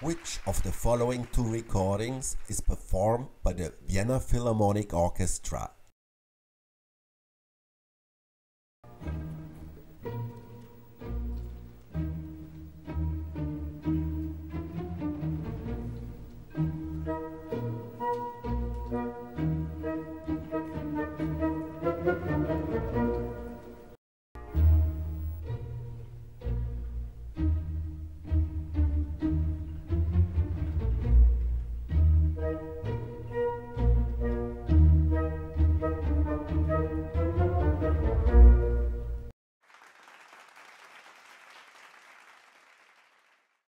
Which of the following two recordings is performed by the Vienna Philharmonic Orchestra?